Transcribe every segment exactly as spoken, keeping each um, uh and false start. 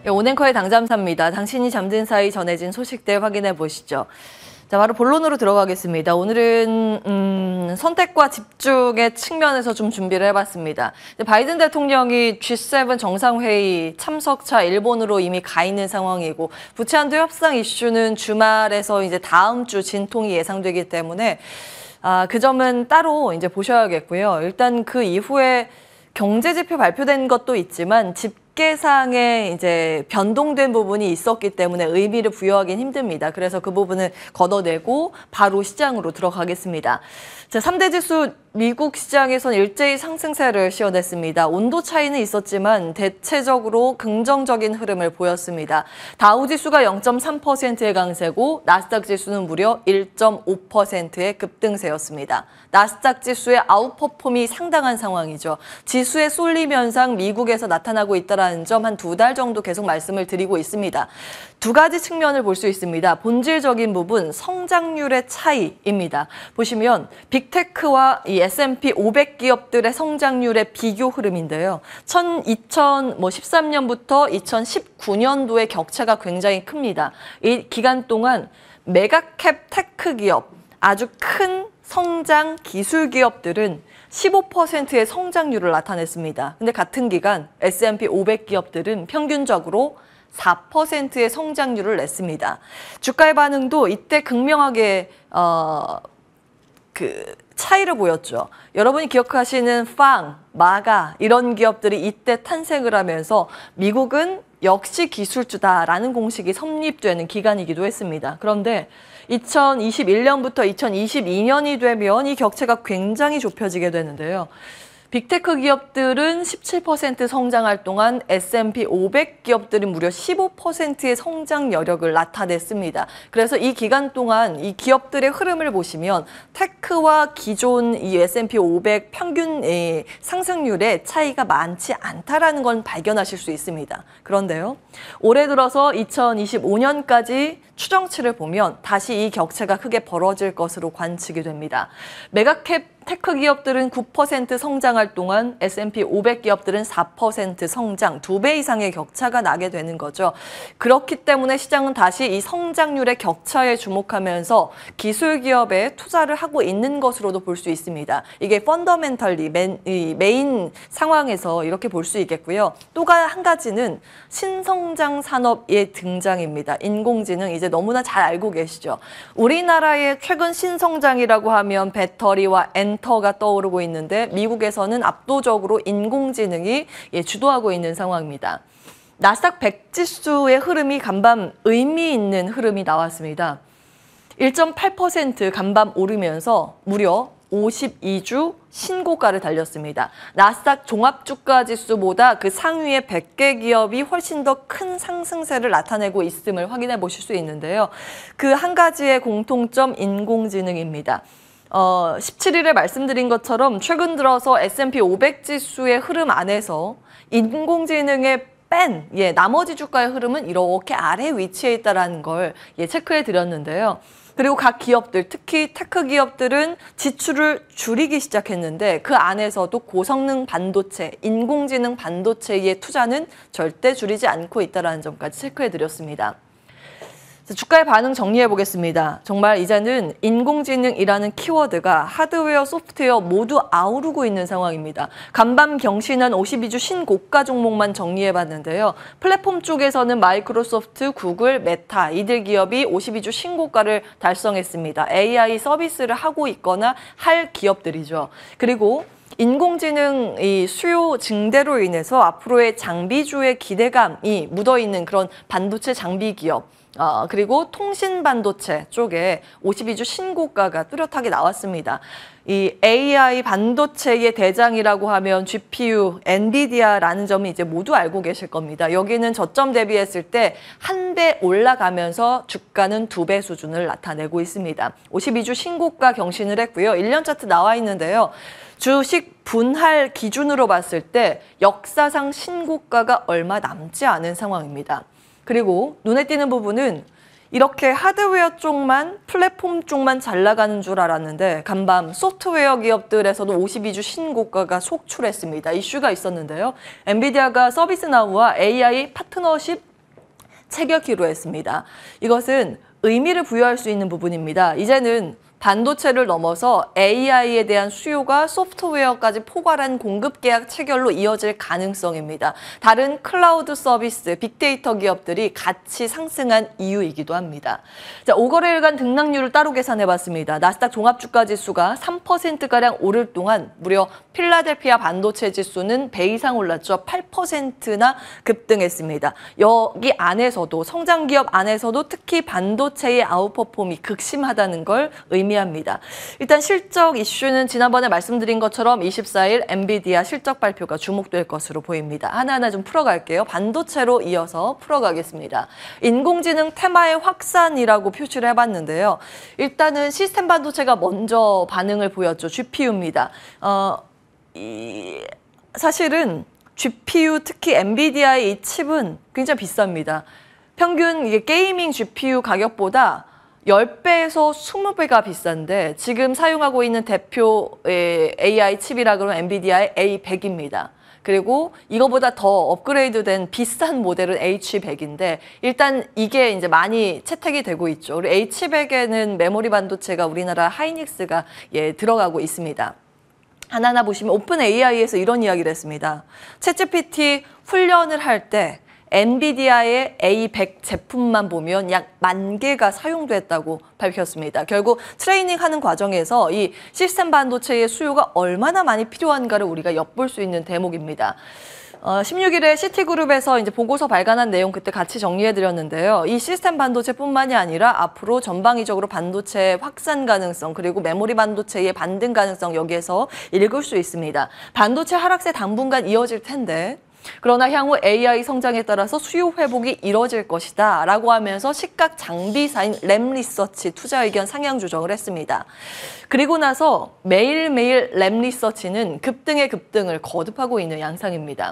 네, 오앵커의 당잠사입니다. 당신이 잠든 사이 전해진 소식들 확인해 보시죠. 자, 바로 본론으로 들어가겠습니다. 오늘은 음, 선택과 집중의 측면에서 좀 준비를 해봤습니다. 바이든 대통령이 지 세븐 정상회의 참석차 일본으로 이미 가 있는 상황이고 부채 한도 협상 이슈는 주말에서 이제 다음 주 진통이 예상되기 때문에 아, 그 점은 따로 이제 보셔야겠고요. 일단 그 이후에 경제 지표 발표된 것도 있지만 집계상에 이제 변동된 부분이 있었기 때문에 의미를 부여하기는 힘듭니다. 그래서 그 부분을 걷어내고 바로 시장으로 들어가겠습니다. 자, 삼 대 지수 미국 시장에서는 일제히 상승세를 씌워냈습니다. 온도 차이는 있었지만 대체적으로 긍정적인 흐름을 보였습니다. 다우지수가 영 점 삼 퍼센트의 강세고 나스닥 지수는 무려 일 점 오 퍼센트의 급등세였습니다. 나스닥 지수의 아웃퍼폼이 상당한 상황이죠. 지수의 쏠림 현상 미국에서 나타나고 있다는 점 한 두 달 정도 계속 말씀을 드리고 있습니다. 두 가지 측면을 볼 수 있습니다. 본질적인 부분, 성장률의 차이입니다. 보시면 빅테크와 이 에스 앤 피 오백 기업들의 성장률의 비교 흐름인데요. 이천십삼 년부터 이천십구 년도의 격차가 굉장히 큽니다. 이 기간 동안 메가캡 테크 기업, 아주 큰 성장 기술 기업들은 십오 퍼센트의 성장률을 나타냈습니다. 근데 같은 기간 에스 앤 피 오백 기업들은 평균적으로 사 퍼센트의 성장률을 냈습니다. 주가의 반응도 이때 극명하게 어, 그 차이를 보였죠. 여러분이 기억하시는 빵, 마가 이런 기업들이 이때 탄생을 하면서 미국은 역시 기술주다라는 공식이 성립되는 기간이기도 했습니다. 그런데 이천이십일 년부터 이천이십이 년이 되면 이 격차가 굉장히 좁혀지게 되는데요. 빅테크 기업들은 십칠 퍼센트 성장할 동안 에스 앤 피 오백 기업들은 무려 십오 퍼센트의 성장 여력을 나타냈습니다. 그래서 이 기간 동안 이 기업들의 흐름을 보시면 테크와 기존 이 에스 앤 피 오백 평균 상승률의 차이가 많지 않다라는 건 발견하실 수 있습니다. 그런데요, 올해 들어서 이천이십오 년까지 추정치를 보면 다시 이 격차가 크게 벌어질 것으로 관측이 됩니다. 메가캡 테크 기업들은 구 퍼센트 성장할 동안 에스 앤 피 오백 기업들은 사 퍼센트 성장, 두 배 이상의 격차가 나게 되는 거죠. 그렇기 때문에 시장은 다시 이 성장률의 격차에 주목하면서 기술 기업에 투자를 하고 있는 것으로도 볼 수 있습니다. 이게 펀더멘털리 메인, 메인 상황에서 이렇게 볼 수 있겠고요. 또 한 가지는 신성장 산업의 등장입니다. 인공지능 이제 너무나 잘 알고 계시죠. 우리나라의 최근 신성장이라고 하면 배터리와 엔 엔터가 떠오르고 있는데 미국에서는 압도적으로 인공지능이 예, 주도하고 있는 상황입니다. 나스닥 백 지수의 흐름이 간밤 의미 있는 흐름이 나왔습니다. 일 점 팔 퍼센트 간밤 오르면서 무려 오십이 주 신고가를 달렸습니다. 나스닥 종합주가지수보다 그 상위의 백 개 기업이 훨씬 더 큰 상승세를 나타내고 있음을 확인해 보실 수 있는데요. 그 한 가지의 공통점 인공지능입니다. 어, 십칠 일에 말씀드린 것처럼 최근 들어서 에스 앤 피 오백 지수의 흐름 안에서 인공지능의 뺀 예, 나머지 주가의 흐름은 이렇게 아래 위치해 있다는 걸 예, 체크해 드렸는데요. 그리고 각 기업들, 특히 테크 기업들은 지출을 줄이기 시작했는데 그 안에서도 고성능 반도체, 인공지능 반도체의 투자는 절대 줄이지 않고 있다는 점까지 체크해 드렸습니다. 주가의 반응 정리해 보겠습니다. 정말 이제는 인공지능이라는 키워드가 하드웨어, 소프트웨어 모두 아우르고 있는 상황입니다. 간밤 경신한 오십이 주 신고가 종목만 정리해 봤는데요. 플랫폼 쪽에서는 마이크로소프트, 구글, 메타 이들 기업이 오십이 주 신고가를 달성했습니다. 에이 아이 서비스를 하고 있거나 할 기업들이죠. 그리고 인공지능 이 수요 증대로 인해서 앞으로의 장비주의 기대감이 묻어있는 그런 반도체 장비 기업, 어, 그리고 통신 반도체 쪽에 오십이 주 신고가가 뚜렷하게 나왔습니다. 이 에이 아이 반도체의 대장이라고 하면 지 피 유, 엔비디아라는 점이 이제 모두 알고 계실 겁니다. 여기는 저점 대비했을 때 한 배 올라가면서 주가는 두 배 수준을 나타내고 있습니다. 오십이 주 신고가 경신을 했고요. 일 년 차트 나와 있는데요. 주식 분할 기준으로 봤을 때 역사상 신고가가 얼마 남지 않은 상황입니다. 그리고 눈에 띄는 부분은 이렇게 하드웨어 쪽만, 플랫폼 쪽만 잘 나가는 줄 알았는데 간밤 소프트웨어 기업들에서도 오십이 주 신고가가 속출했습니다. 이슈가 있었는데요. 엔비디아가 서비스나우와 에이 아이 파트너십 체결키로 했습니다. 이것은 의미를 부여할 수 있는 부분입니다. 이제는 반도체를 넘어서 에이아이에 대한 수요가 소프트웨어까지 포괄한 공급 계약 체결로 이어질 가능성입니다. 다른 클라우드 서비스, 빅데이터 기업들이 같이 상승한 이유이기도 합니다. 자, 오 거래일간 등락률을 따로 계산해봤습니다. 나스닥 종합주가지수가 삼 퍼센트가량 오를 동안 무려 필라델피아 반도체 지수는 배 이상 올랐죠. 팔 퍼센트나 급등했습니다. 여기 안에서도 성장기업 안에서도 특히 반도체의 아웃퍼폼이 극심하다는 걸 의미합니다. 합니다. 일단 실적 이슈는 지난번에 말씀드린 것처럼 이십사일 엔비디아 실적 발표가 주목될 것으로 보입니다. 하나하나 좀 풀어갈게요. 반도체로 이어서 풀어가겠습니다. 인공지능 테마의 확산이라고 표시를 해봤는데요. 일단은 시스템 반도체가 먼저 반응을 보였죠. 지피유입니다. 어, 이, 사실은 지피유 특히 엔비디아의 이 칩은 굉장히 비쌉니다. 평균 이게 게이밍 지피유 가격보다 십 배에서 이십 배가 비싼데 지금 사용하고 있는 대표의 에이아이 칩이라 그러면 엔비디아의 에이 백입니다. 그리고 이거보다 더 업그레이드된 비싼 모델은 에이치 백인데 일단 이게 이제 많이 채택이 되고 있죠. 그리고 에이치 백에는 메모리 반도체가 우리나라 하이닉스가 예, 들어가고 있습니다. 하나하나 보시면 오픈 에이아이에서 이런 이야기를 했습니다. 챗지피티 훈련을 할 때 엔비디아의 에이 백 제품만 보면 약 만 개가 사용됐다고 밝혔습니다. 결국 트레이닝하는 과정에서 이 시스템 반도체의 수요가 얼마나 많이 필요한가를 우리가 엿볼 수 있는 대목입니다. 어, 십육일에 시티그룹에서 이제 보고서 발간한 내용 그때 같이 정리해드렸는데요. 이 시스템 반도체뿐만이 아니라 앞으로 전방위적으로 반도체 확산 가능성 그리고 메모리 반도체의 반등 가능성 여기에서 읽을 수 있습니다. 반도체 하락세 당분간 이어질 텐데 그러나 향후 에이아이 성장에 따라서 수요 회복이 이뤄질 것이다 라고 하면서 시각 장비사인 램리서치 투자 의견 상향 조정을 했습니다. 그리고 나서 매일매일 램리서치는 급등의 급등을 거듭하고 있는 양상입니다.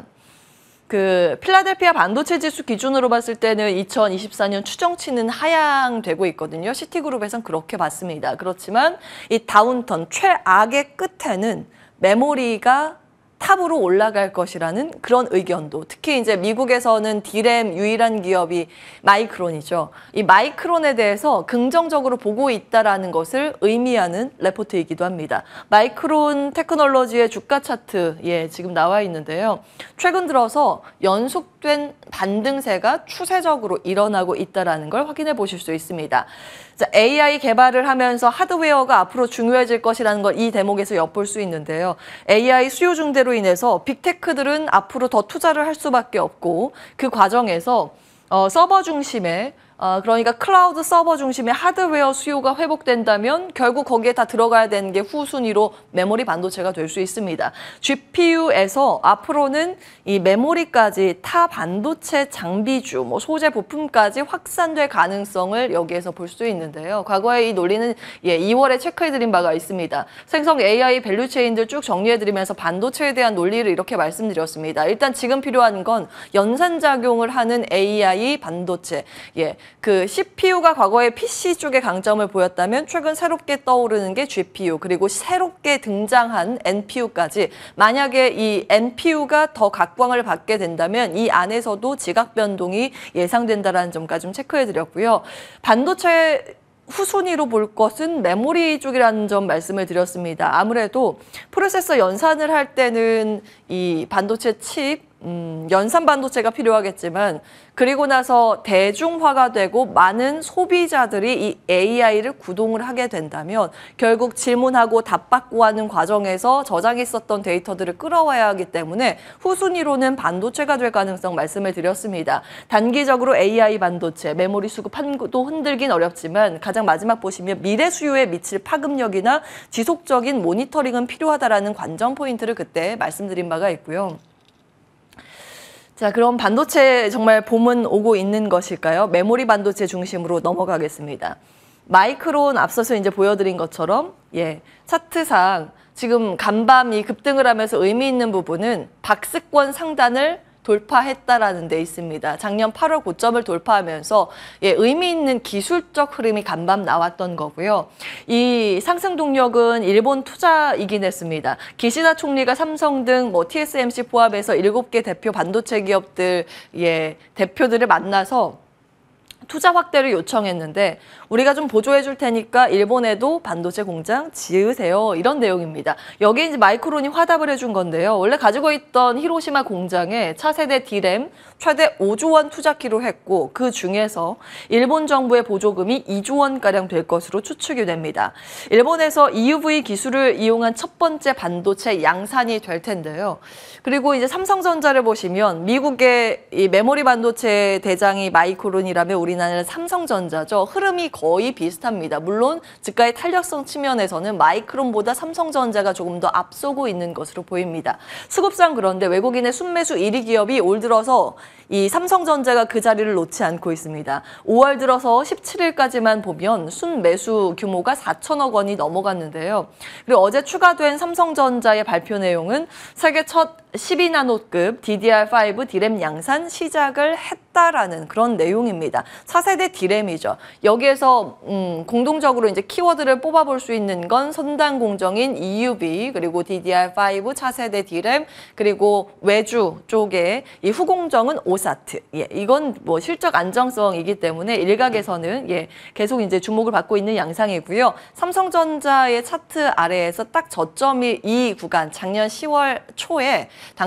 그 필라델피아 반도체 지수 기준으로 봤을 때는 이천이십사년 추정치는 하향되고 있거든요. 시티그룹에선 그렇게 봤습니다. 그렇지만 이 다운턴 최악의 끝에는 메모리가 탑으로 올라갈 것이라는 그런 의견도 특히 이제 미국에서는 디램 유일한 기업이 마이크론이죠. 이 마이크론에 대해서 긍정적으로 보고 있다라는 것을 의미하는 레포트이기도 합니다. 마이크론 테크놀로지의 주가 차트 예 지금 나와 있는데요. 최근 들어서 연속된 반등세가 추세적으로 일어나고 있다라는 걸 확인해 보실 수 있습니다. 자, 에이아이 개발을 하면서 하드웨어가 앞으로 중요해질 것이라는 걸 이 대목에서 엿볼 수 있는데요. 에이아이 수요 증대로 인해서 빅테크들은 앞으로 더 투자를 할 수밖에 없고 그 과정에서 어, 서버 중심의 어, 그러니까 클라우드 서버 중심의 하드웨어 수요가 회복된다면 결국 거기에 다 들어가야 되는 게 후순위로 메모리 반도체가 될 수 있습니다. 지피유에서 앞으로는 이 메모리까지 타 반도체 장비주, 뭐 소재 부품까지 확산될 가능성을 여기에서 볼 수 있는데요. 과거에 이 논리는 예, 이월에 체크해드린 바가 있습니다. 생성 에이아이 밸류체인들 쭉 정리해드리면서 반도체에 대한 논리를 이렇게 말씀드렸습니다. 일단 지금 필요한 건 연산작용을 하는 에이아이 반도체. 예. 그 씨피유가 과거에 피씨 쪽에 강점을 보였다면 최근 새롭게 떠오르는 게 지피유 그리고 새롭게 등장한 엔피유까지 만약에 이 엔피유가 더 각광을 받게 된다면 이 안에서도 지각 변동이 예상된다는 점까지 좀 체크해드렸고요. 반도체 후순위로 볼 것은 메모리 쪽이라는 점 말씀을 드렸습니다. 아무래도 프로세서 연산을 할 때는 이 반도체 칩 음, 연산 반도체가 필요하겠지만 그리고 나서 대중화가 되고 많은 소비자들이 이 에이아이를 구동을 하게 된다면 결국 질문하고 답받고 하는 과정에서 저장했었던 데이터들을 끌어와야 하기 때문에 후순위로는 반도체가 될 가능성 말씀을 드렸습니다. 단기적으로 에이아이 반도체, 메모리 수급 한도 흔들긴 어렵지만 가장 마지막 보시면 미래 수요에 미칠 파급력이나 지속적인 모니터링은 필요하다라는 관전 포인트를 그때 말씀드린 바가 있고요. 자, 그럼 반도체 정말 봄은 오고 있는 것일까요? 메모리 반도체 중심으로 넘어가겠습니다. 마이크론 앞서서 이제 보여드린 것처럼 예 차트상 지금 간밤이 급등을 하면서 의미 있는 부분은 박스권 상단을 돌파했다라는 데 있습니다. 작년 팔월 고점을 돌파하면서 예, 의미 있는 기술적 흐름이 간밤 나왔던 거고요. 이 상승 동력은 일본 투자이긴 했습니다. 기시다 총리가 삼성 등 뭐 티에스엠씨 포함해서 일곱 개 대표 반도체 기업들 예, 대표들을 만나서 투자 확대를 요청했는데 우리가 좀 보조해 줄 테니까 일본에도 반도체 공장 지으세요. 이런 내용입니다. 여기에 이제 마이크론이 화답을 해준 건데요. 원래 가지고 있던 히로시마 공장에 차세대 디램 최대 오조 원 투자키로 했고 그 중에서 일본 정부의 보조금이 이조 원가량 될 것으로 추측이 됩니다. 일본에서 이유브이 기술을 이용한 첫 번째 반도체 양산이 될 텐데요. 그리고 이제 삼성전자를 보시면 미국의 이 메모리 반도체 대장이 마이크론이라면 우리나라는 삼성전자죠. 흐름이 거의 비슷합니다. 물론 주가의 탄력성 측면에서는 마이크론보다 삼성전자가 조금 더 앞서고 있는 것으로 보입니다. 수급상 그런데 외국인의 순매수 일 위 기업이 올 들어서 이 삼성전자가 그 자리를 놓지 않고 있습니다. 오월 들어서 십칠 일까지만 보면 순매수 규모가 사천억 원이 넘어갔는데요. 그리고 어제 추가된 삼성전자의 발표 내용은 세계 첫 십이 나노급 디디알 파이브 디램 양산 시작을 했다라는 그런 내용입니다. 차세대 디램이죠. 여기에서 음, 공동적으로 이제 키워드를 뽑아볼 수 있는 건 선단 공정인 이유브이 그리고 디디알 파이브 차세대 디램 그리고 외주 쪽에 이 후공정은 오사트. 예, 이건 뭐 실적 안정성이기 때문에 일각에서는 예, 계속 이제 주목을 받고 있는 양상이고요. 삼성전자의 차트 아래에서 딱 저점이 이 구간 작년 시월 초에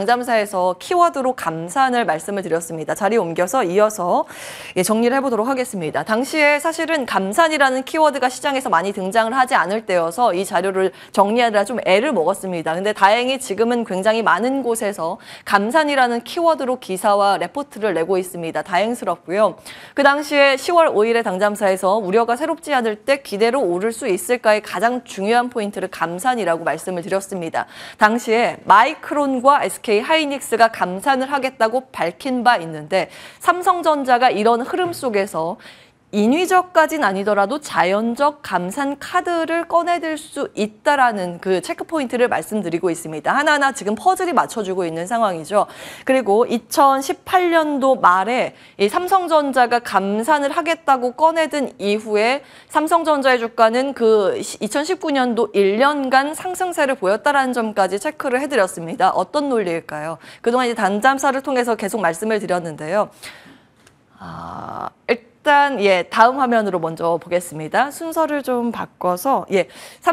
당잠사에서 키워드로 감산을 말씀을 드렸습니다. 자리 옮겨서 이어서 예, 정리를 해보도록 하겠습니다. 당시에 사실은 감산이라는 키워드가 시장에서 많이 등장을 하지 않을 때여서 이 자료를 정리하느라 좀 애를 먹었습니다. 근데 다행히 지금은 굉장히 많은 곳에서 감산이라는 키워드로 기사와 레포트를 내고 있습니다. 다행스럽고요. 그 당시에 시월 오일에 당잠사에서 우려가 새롭지 않을 때 기대로 오를 수 있을까의 가장 중요한 포인트를 감산이라고 말씀을 드렸습니다. 당시에 마이크론과 에스케이 하이닉스가 감산을 하겠다고 밝힌 바 있는데 삼성전자가 이런 흐름 속에서 인위적까지는 아니더라도 자연적 감산 카드를 꺼내들 수 있다라는 그 체크포인트를 말씀드리고 있습니다. 하나하나 지금 퍼즐이 맞춰주고 있는 상황이죠. 그리고 이천십팔 년도 말에 이 삼성전자가 감산을 하겠다고 꺼내든 이후에 삼성전자의 주가는 그 이천십구 년도 일 년간 상승세를 보였다라는 점까지 체크를 해드렸습니다. 어떤 논리일까요? 그동안 이제 단잠사를 통해서 계속 말씀을 드렸는데요. 아, 일단 일단 예 다음 화면으로 먼저 보겠습니다. 순서를 좀 바꿔서 예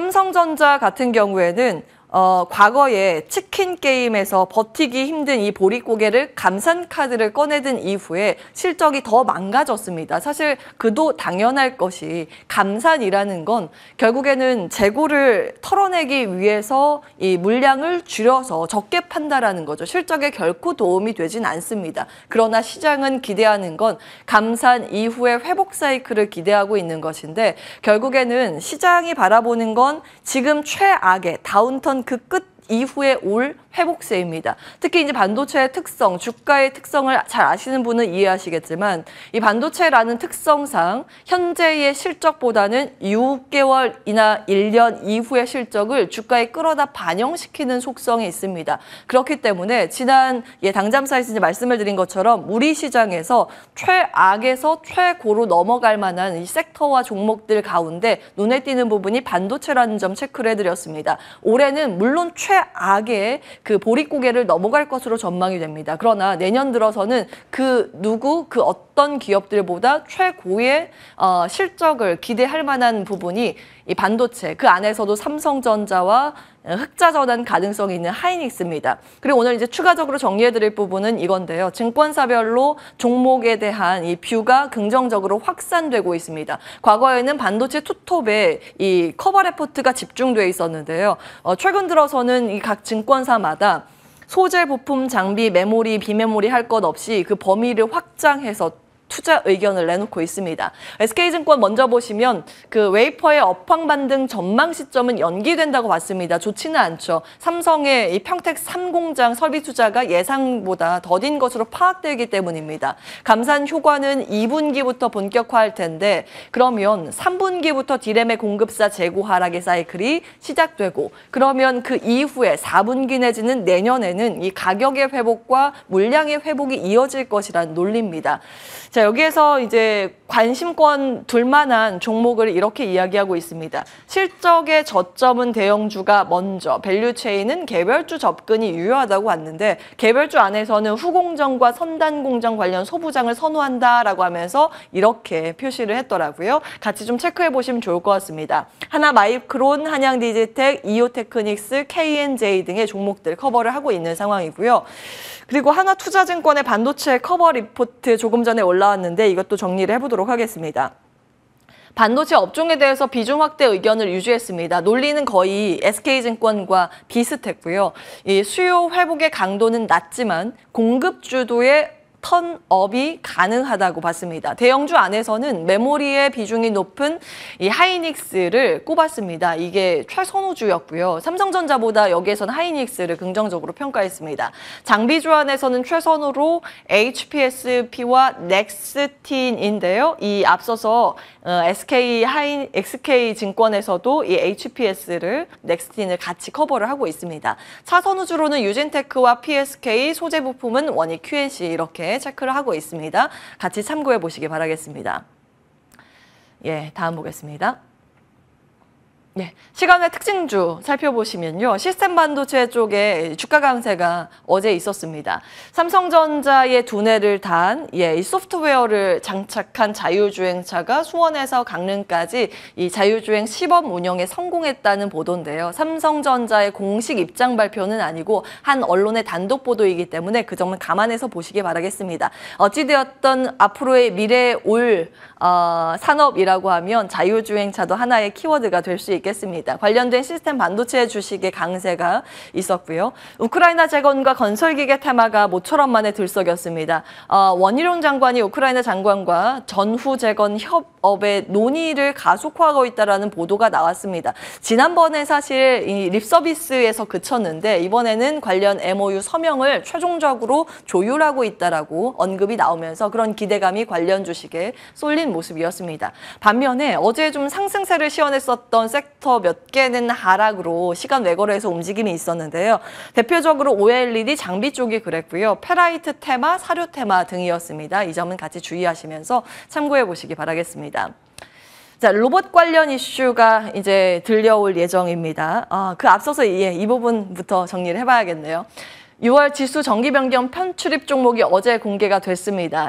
삼성전자 같은 경우에는 어, 과거에 치킨 게임에서 버티기 힘든 이 보릿고개를 감산 카드를 꺼내든 이후에 실적이 더 망가졌습니다. 사실 그도 당연할 것이 감산이라는 건 결국에는 재고를 털어내기 위해서 이 물량을 줄여서 적게 판다라는 거죠. 실적에 결코 도움이 되진 않습니다. 그러나 시장은 기대하는 건 감산 이후의 회복 사이클을 기대하고 있는 것인데 결국에는 시장이 바라보는 건 지금 최악의 다운턴 그 끝 이후에 올 회복세입니다. 특히 이제 반도체의 특성, 주가의 특성을 잘 아시는 분은 이해하시겠지만 이 반도체라는 특성상 현재의 실적보다는 육 개월이나 일 년 이후의 실적을 주가에 끌어다 반영시키는 속성이 있습니다. 그렇기 때문에 지난 예, 당잠사에서 이제 말씀을 드린 것처럼 우리 시장에서 최악에서 최고로 넘어갈 만한 이 섹터와 종목들 가운데 눈에 띄는 부분이 반도체라는 점 체크를 해드렸습니다. 올해는 물론 최악의 그 보릿고개를 넘어갈 것으로 전망이 됩니다. 그러나 내년 들어서는 그 누구, 그 어떤 기업들보다 최고의 어, 실적을 기대할 만한 부분이 이 반도체, 그 안에서도 삼성전자와 흑자 전환 가능성이 있는 하이닉스입니다. 그리고 오늘 이제 추가적으로 정리해드릴 부분은 이건데요. 증권사별로 종목에 대한 이 뷰가 긍정적으로 확산되고 있습니다. 과거에는 반도체 투톱에 이 커버 레포트가 집중돼 있었는데요. 어, 최근 들어서는 이 각 증권사마다 소재, 부품, 장비, 메모리, 비메모리 할 것 없이 그 범위를 확장해서 투자 의견을 내놓고 있습니다. 에스케이증권 먼저 보시면 그 웨이퍼의 업황 반등 전망 시점은 연기된다고 봤습니다. 좋지는 않죠. 삼성의 이 평택 삼 공장 설비 투자가 예상보다 더딘 것으로 파악되기 때문입니다. 감산 효과는 이 분기부터 본격화할 텐데 그러면 삼 분기부터 디램의 공급사 재고 하락의 사이클이 시작되고 그러면 그 이후에 사 분기 내지는 내년에는 이 가격의 회복과 물량의 회복이 이어질 것이라는 논리입니다. 자, 자, 여기에서 이제 관심권 둘 만한 종목을 이렇게 이야기하고 있습니다. 실적의 저점은 대형주가 먼저, 밸류체인은 개별주 접근이 유효하다고 왔는데 개별주 안에서는 후공정과 선단공정 관련 소부장을 선호한다라고 하면서 이렇게 표시를 했더라고요. 같이 좀 체크해 보시면 좋을 것 같습니다. 하나마이크론, 한양디지텍, 이오테크닉스, 케이엔제이 등의 종목들 커버를 하고 있는 상황이고요. 그리고 하나투자증권의 반도체 커버 리포트 조금 전에 올라왔는데 이것도 정리를 해보도록 하겠습니다. 반도체 업종에 대해서 비중 확대 의견을 유지했습니다. 논리는 거의 에스케이증권과 비슷했고요. 이 수요 회복의 강도는 낮지만 공급 주도의 턴업이 가능하다고 봤습니다. 대형주 안에서는 메모리의 비중이 높은 이 하이닉스를 꼽았습니다. 이게 최선호주였고요. 삼성전자보다 여기에서는 하이닉스를 긍정적으로 평가했습니다. 장비주 안에서는 최선호로 에이치피에스피와 넥스틴인데요. 이 앞서서 에스케이 하이 에스케이 증권에서도 이 에이치피에스를 넥스틴을 같이 커버를 하고 있습니다. 차선호주로는 유진테크와 피에스케이, 소재 부품은 원익 큐앤씨 이렇게 체크를 하고 있습니다. 같이 참고해 보시기 바라겠습니다. 예, 다음 보겠습니다. 예, 시간의 특징주 살펴보시면요. 시스템 반도체 쪽에 주가 강세가 어제 있었습니다. 삼성전자의 두뇌를 단 예, 이 소프트웨어를 장착한 자율주행차가 수원에서 강릉까지 이 자율주행 시범 운영에 성공했다는 보도인데요. 삼성전자의 공식 입장 발표는 아니고 한 언론의 단독 보도이기 때문에 그 점은 감안해서 보시기 바라겠습니다. 어찌되었던 앞으로의 미래에 올 어, 산업이라고 하면 자율주행차도 하나의 키워드가 될 수 있습니다. 있겠습니다. 관련된 시스템 반도체 주식의 강세가 있었고요. 우크라이나 재건과 건설기계 테마가 모처럼 만에 들썩였습니다. 어, 원희룡 장관이 우크라이나 장관과 전후 재건 협업의 논의를 가속화하고 있다는 보도가 나왔습니다. 지난번에 사실 이 립서비스에서 그쳤는데 이번에는 관련 엠오유 서명을 최종적으로 조율하고 있다라고 언급이 나오면서 그런 기대감이 관련 주식에 쏠린 모습이었습니다. 반면에 어제 좀 상승세를 시원했었던 섹터 몇 개는 하락으로 시간 외거래에서 움직임이 있었는데요. 대표적으로 오엘이디 장비 쪽이 그랬고요. 페라이트 테마, 사료 테마 등이었습니다. 이 점은 같이 주의하시면서 참고해 보시기 바라겠습니다. 자, 로봇 관련 이슈가 이제 들려올 예정입니다. 아, 그 앞서서 예, 이 부분부터 정리를 해봐야겠네요. 유월 지수 정기 변경 편출입 종목이 어제 공개가 됐습니다.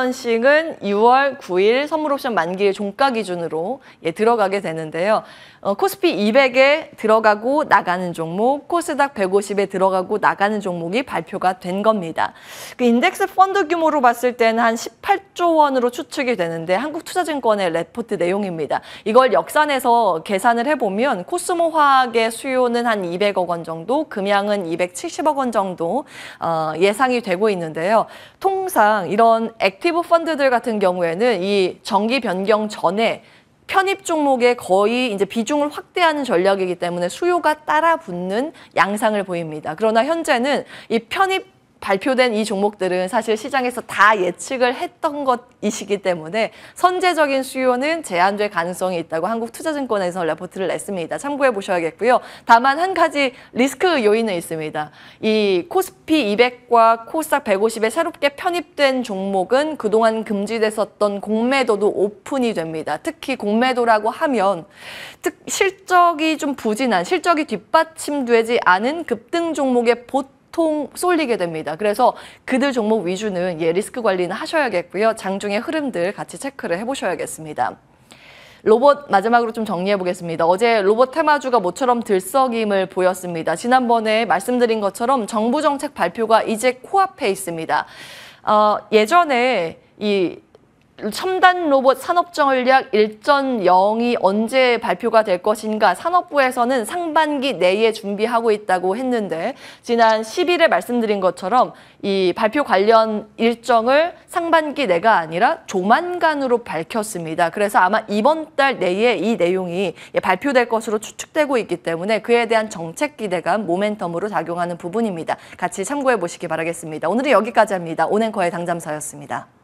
리밸런싱은 유월 구일 선물옵션 만기일 종가 기준으로 예, 들어가게 되는데요. 어, 코스피 이백에 들어가고 나가는 종목, 코스닥 백오십에 들어가고 나가는 종목이 발표가 된 겁니다. 그 인덱스 펀드 규모로 봤을 때는 한 십팔조 원으로 추측이 되는데 한국투자증권의 레포트 내용입니다. 이걸 역산해서 계산을 해보면 코스모 화학의 수요는 한 이백억 원 정도, 금양은 이백칠십억 원 정도 어, 예상이 되고 있는데요. 통상 이런 액티브 펀드들 같은 경우에는 이 정기 변경 전에 편입 종목에 거의 이제 비중을 확대하는 전략이기 때문에 수요가 따라 붙는 양상을 보입니다. 그러나 현재는 이 편입 발표된 이 종목들은 사실 시장에서 다 예측을 했던 것이시기 때문에 선제적인 수요는 제한될 가능성이 있다고 한국투자증권에서 레포트를 냈습니다. 참고해 보셔야겠고요. 다만 한 가지 리스크 요인은 있습니다. 이 코스피 이백과 코스닥 백오십에 새롭게 편입된 종목은 그동안 금지됐었던 공매도도 오픈이 됩니다. 특히 공매도라고 하면 특 실적이 좀 부진한, 실적이 뒷받침되지 않은 급등 종목의 보통 통 쏠리게 됩니다. 그래서 그들 종목 위주는 예, 리스크 관리는 하셔야겠고요. 장중의 흐름들 같이 체크를 해보셔야겠습니다. 로봇 마지막으로 좀 정리해 보겠습니다. 어제 로봇 테마주가 모처럼 들썩임을 보였습니다. 지난번에 말씀드린 것처럼 정부 정책 발표가 이제 코앞에 있습니다. 어, 예전에 이 첨단 로봇 산업전략 일 점 영이 언제 발표가 될 것인가 산업부에서는 상반기 내에 준비하고 있다고 했는데 지난 십일에 말씀드린 것처럼 이 발표 관련 일정을 상반기 내가 아니라 조만간으로 밝혔습니다. 그래서 아마 이번 달 내에 이 내용이 발표될 것으로 추측되고 있기 때문에 그에 대한 정책 기대감, 모멘텀으로 작용하는 부분입니다. 같이 참고해 보시기 바라겠습니다. 오늘은 여기까지 합니다. 온앵커의 당잠사였습니다.